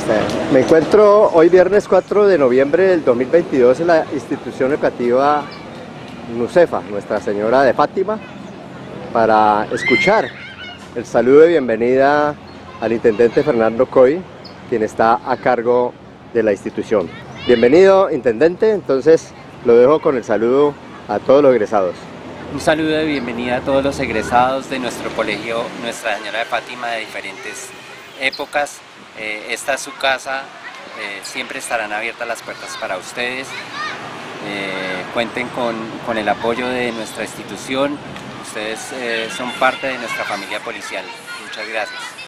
Me encuentro hoy viernes 4 de noviembre del 2022 en la institución educativa Nucefa, Nuestra Señora de Fátima, para escuchar el saludo de bienvenida al intendente Fernando Coy, quien está a cargo de la institución. Bienvenido, intendente. Entonces lo dejo con el saludo a todos los egresados. Un saludo de bienvenida a todos los egresados de nuestro colegio Nuestra Señora de Fátima de diferentes épocas. Esta es su casa, siempre estarán abiertas las puertas para ustedes. Cuenten con el apoyo de nuestra institución. Ustedes son parte de nuestra familia policial. Muchas gracias.